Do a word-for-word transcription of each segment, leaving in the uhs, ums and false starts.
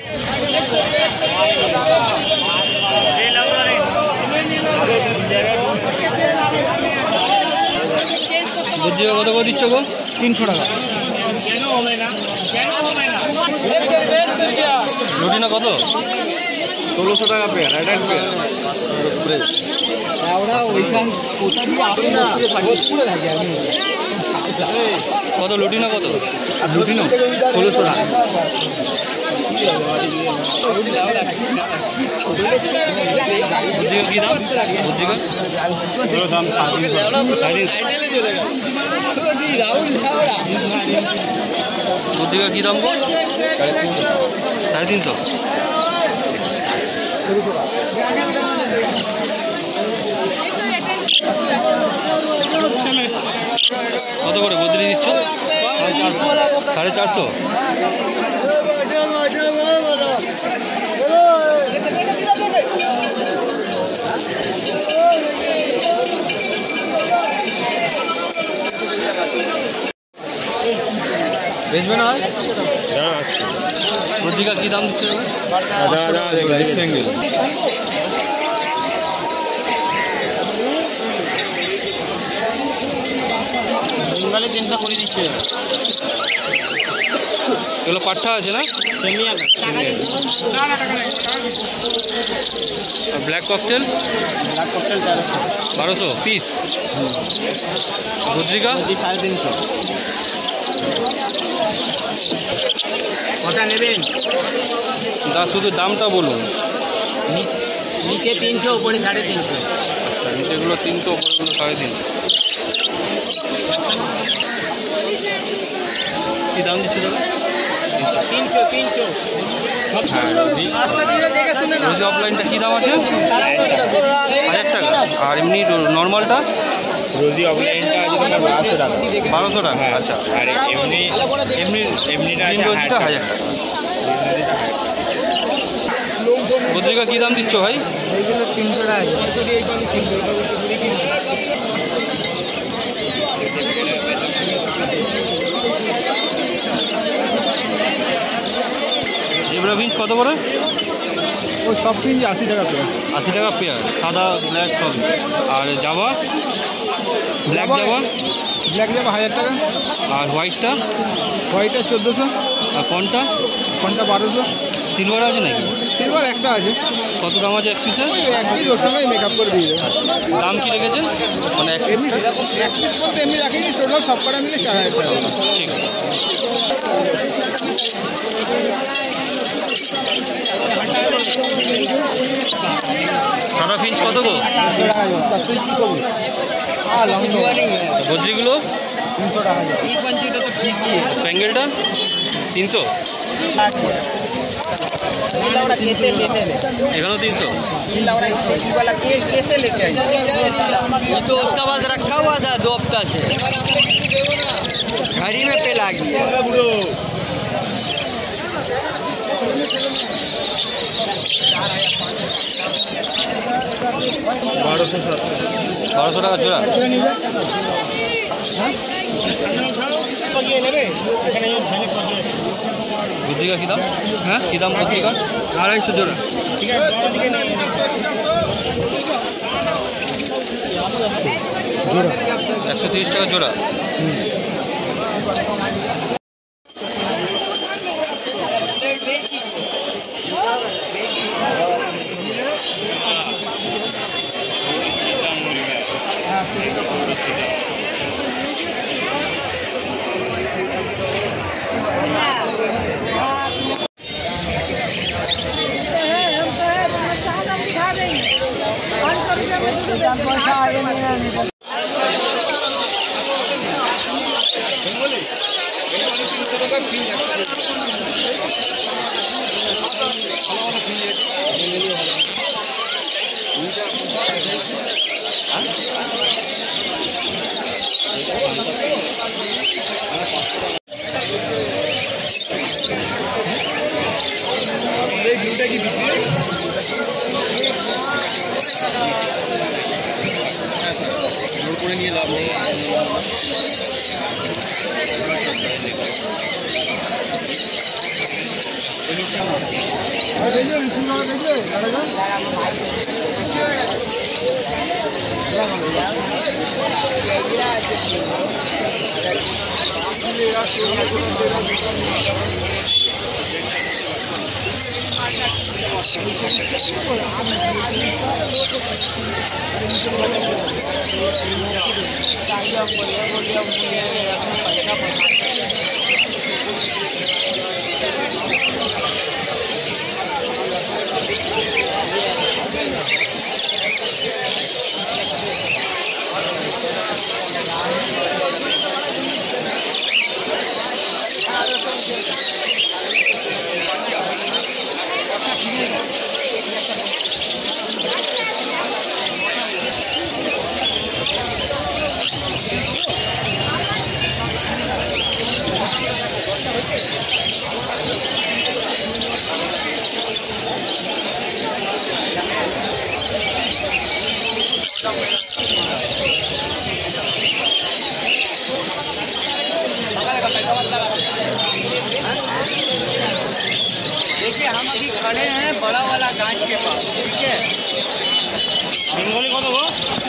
ভুজিয়া কত করে দিচ্ছ গো? তিনশো টাকা। রুটি না কত? ষোলোশো টাকা পেয়ার। অ্যাডাল্ট পেয়ার কত? লুটি না কত? লুটি না ষোলোশো টাকা। ভুজিকা কি দাম? ভুজিকা দাম ভুজিকা কি দাম? সাড়ে তিনশো। কত করে বদলে দিচ্ছ? সাড়ে চারশো। বেচবে না? ভুজিকা কি দাম দিচ্ছে? বেঙ্গলে তিনশো করে দিচ্ছে। এগুলো পাঠা আছে না? Black cocktail? ব্ল্যাক ককটেল তেরোশো। বারোশো পিস। ভুজিকা সাড়ে তিনশো। কটা নেবেন? দা শুধু দামটা বলুন। নিচে তিনশো, উপরে সাড়ে তিনশো। আচ্ছা, নিচেগুলো তিনশো, উপরেগুলো সাড়ে তিনশো। কী দাম দিচ্ছে দাদা? তিনশো। তিনশো। রোজি অফলাইনটা কী দাম আছে? হাজার টাকা। আর এমনি নর্মালটা? রোজি অফলাইনটা বারোশো টাকা। বারোশো টাকা। আচ্ছা। আর এমনি এমনি এমনিটা রোজিটা হাজার টাকা। ভুজিকা কী দাম দিচ্ছ ভাই? তিনশো টাকা। জেব্রা বিনস কত করে? ওই সব বিনস আশি টাকা পেয়ার। আশি টাকা পেয়ার। সাদা ব্ল্যাক সব। আর Java? Black Java? Black Java হাজার টাকা। আর হোয়াইটটা? হোয়াইটটা চোদ্দোশো। আর কনটা? কনটা বারোশো। সিলভার আছে নাকি? সিলভার একটা আছে। কত দাম আছে এক পিসে? এক পিস ওর সঙ্গে মেকআপ করে দিয়ে দেবে। দাম কী রেখেছেন? মানে এক পিস এক পিস বলতে এমনি রাখিনি, টোটাল সব কটা মিলে চার হাজার টাকা। ঠিক আছে। সাদা ফিঞ্চ কত গো? ভুজিগুলো তিনশো টাকা। স্প্যাঙ্গেলটা তিনশো। এখানেও তিনশো। तो उसका बाद रखा हुआ था दो हफ्ता से, घड़ी में पे लागी। बारह सौ बारह सौ टाका जोड़ा। भुजिका की दाम? हाँ की दाम भुजिका? अढ़ाई सौ जोड़ा। एक सौ तीस टाका जोड़ा। নিয়ে লাভ নেই। देखिए हम अभी खड़े हैं बड़ा वाला गांच के पास, ठीक है। बेंगली कत गो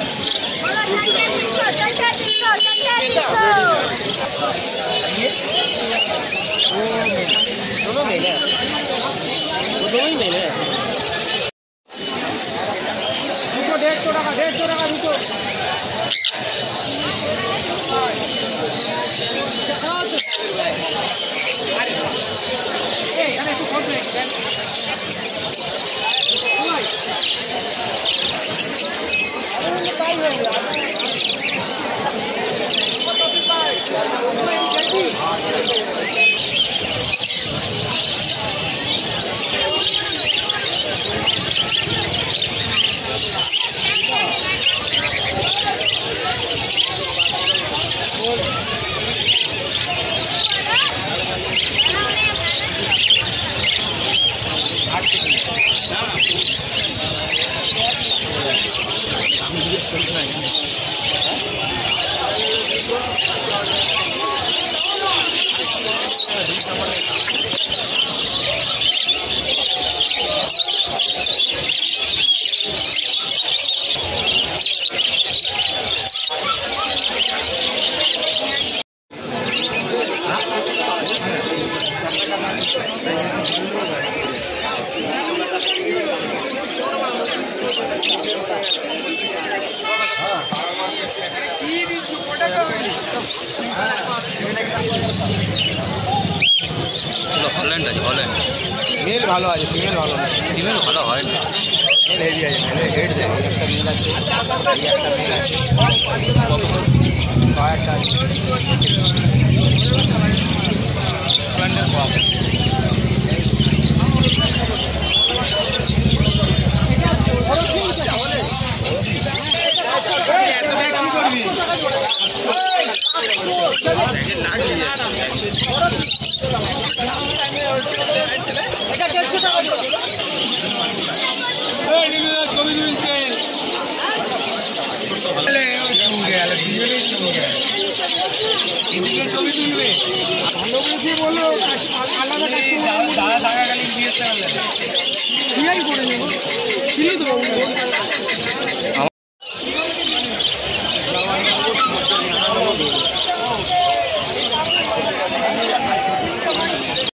दोनों मेले दोनों ही मेले দুটো দেড়শো টাকা দেড়শো টাকা দুটো হল্যান্ড আছে হল্যান্ড মেল ভালো আছে ফিমেল ভালো আছে ফিমেল ভালো হয় না মেল হেভি আছে মেলে হেড দেয় একটা মেল আছে এই একটা মেল আছে কয়েকটা হল্যান্ডের কম ছবি তুলবে বললো আলাদা দাদা থাকাকালীন বিয়েতে করে নেবো